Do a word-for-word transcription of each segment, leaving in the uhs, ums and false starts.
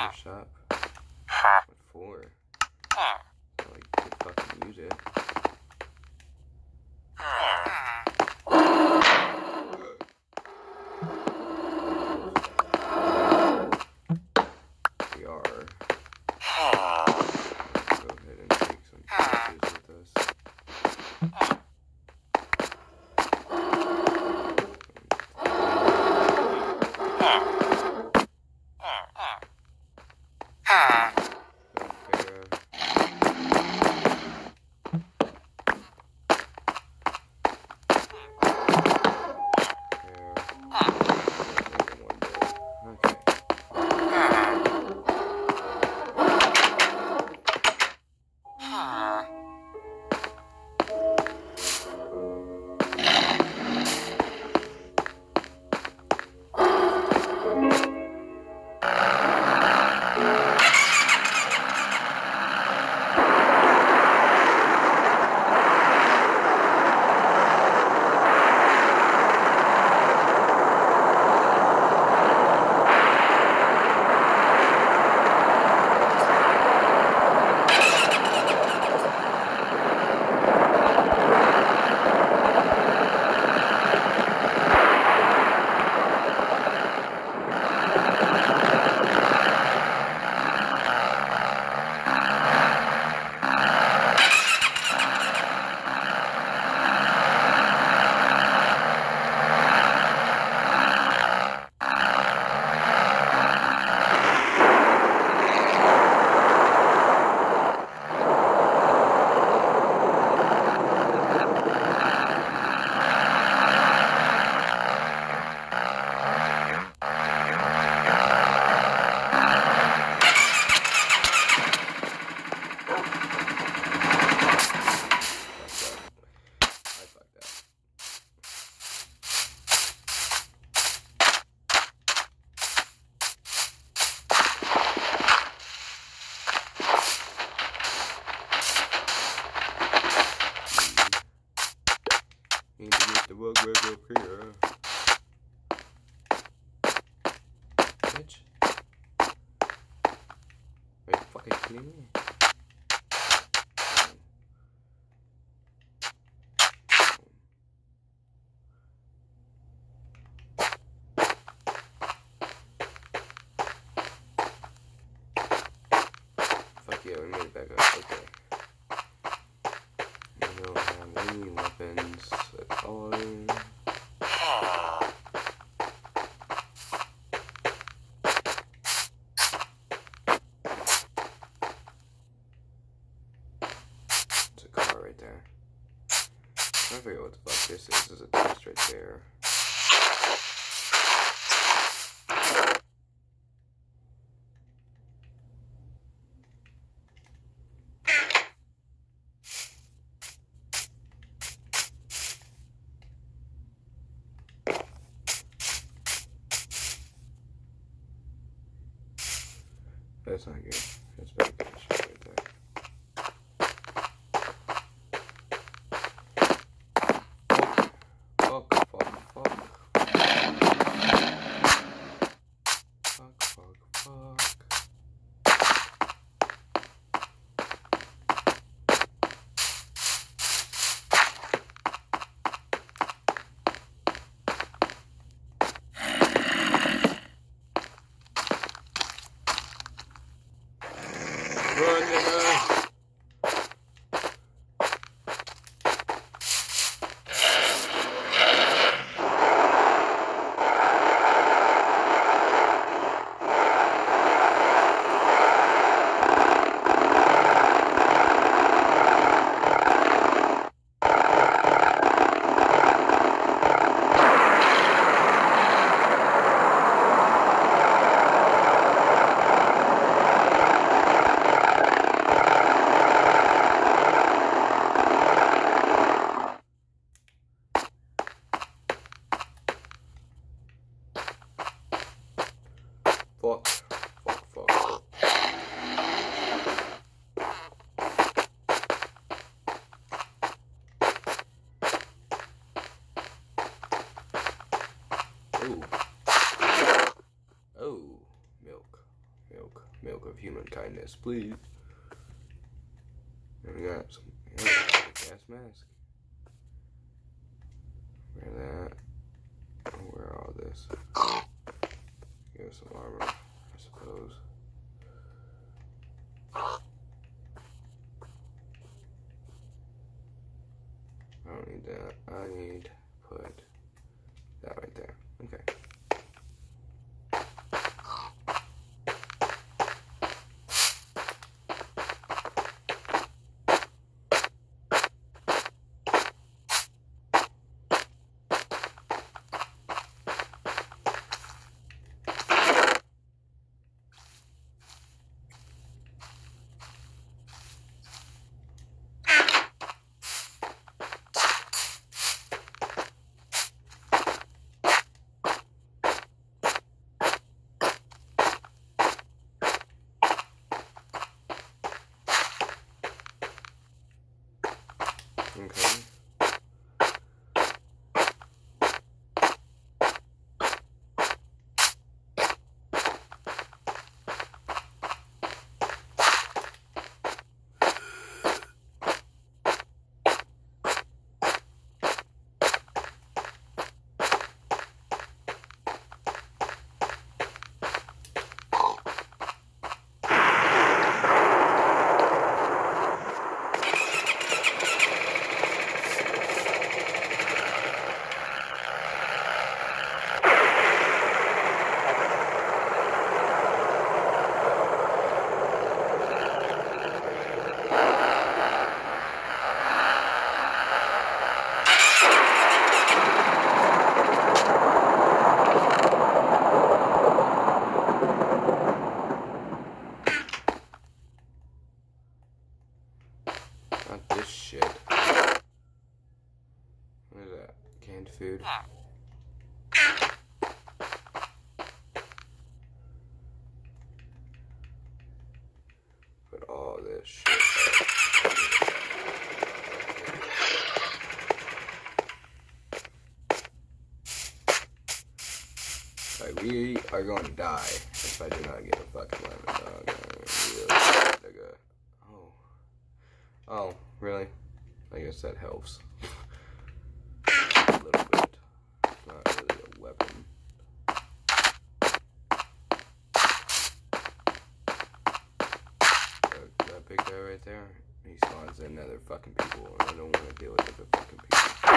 Another shop. What for? So, like, you could fucking use it. We are. Let's go ahead and take some pictures with us. Need to get the bug back up here. Bitch. Are you fucking kidding me? Fuck yeah, we made it back up. Okay. We don't have any weapons at all. It's a car right there. I forget what the fuck this is. There's a test right there. That's not good. That's bad condition right there. Fuck, fuck, fuck, fuck. Fuck, fuck, fuck. Run, nigga. Fuck, fuck, fuck. Ooh. Oh, milk, milk. human kindness, please. And we got some yeah, gas mask. Wear that. I'll wear all this. Give us some armor, I suppose. I don't need that. I need to put that right there. Okay. Okay. Not this shit. What is that? Canned food? Put all this shit up. Like, we are going to die if I do not get a fucking lemon dog. I really, like a, oh. Oh, really? I guess that helps. A little bit. It's not really a weapon. That, that big guy right there, he spawns in other fucking people, and I don't want to deal with other fucking people.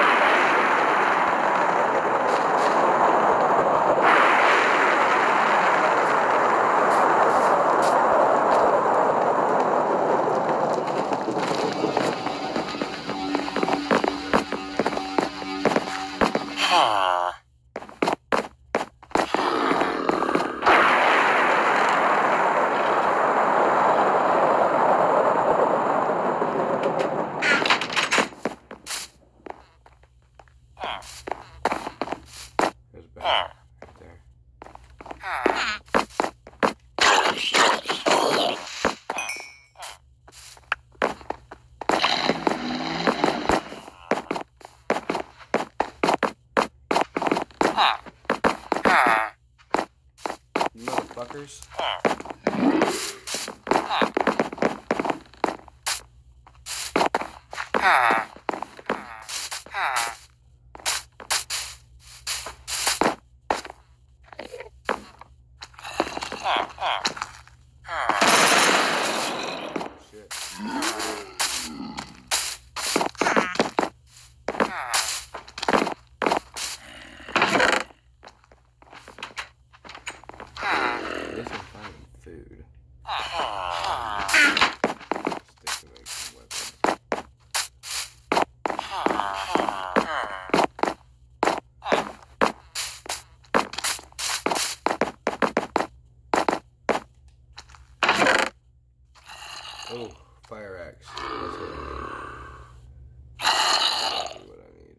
Motherfuckers. Oh, fire axe. That's what I need. That's what I need.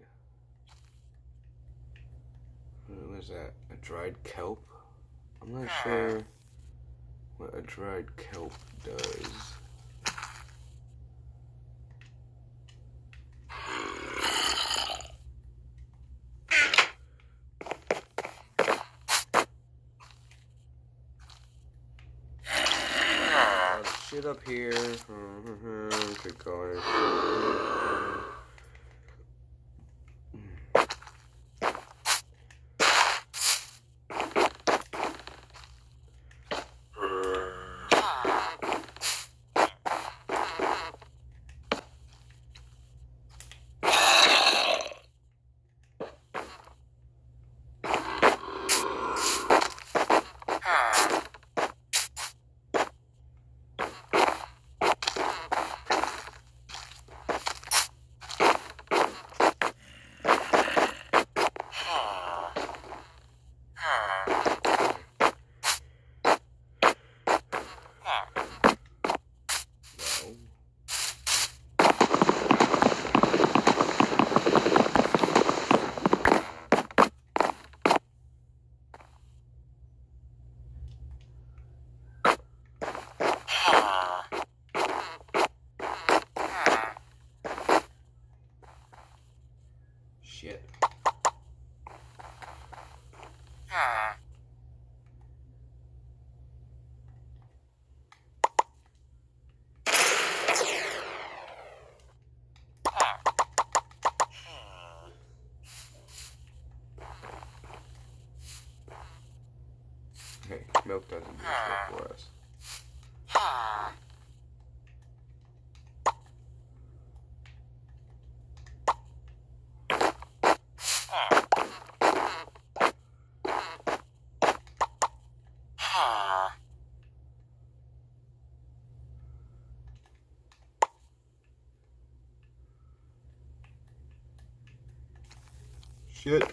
What is that? A dried kelp? I'm not sure what a dried kelp does. shit up here. Click on it. Shit. Hey, milk doesn't do shit for us. Shit.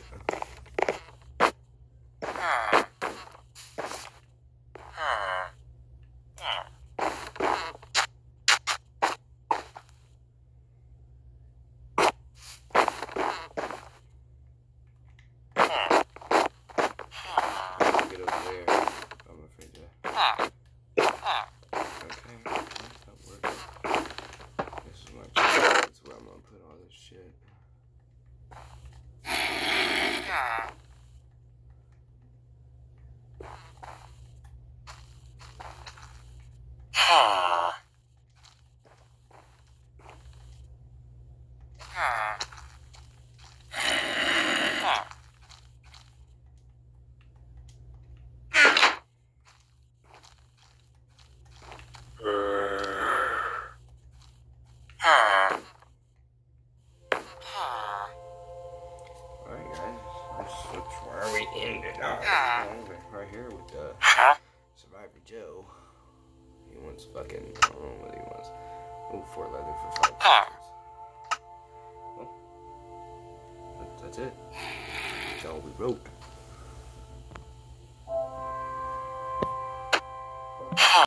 Get over there. I'm afraid to. Okay, that works. This is my chest. That's where I'm gonna put all this shit. Alright guys, that's, that's where we ended up. Right here with uh, Survivor Joe. He wants fucking, I don't know what he wants. Oh, four leather for five pounds. Well, that, that's it. That's all we wrote.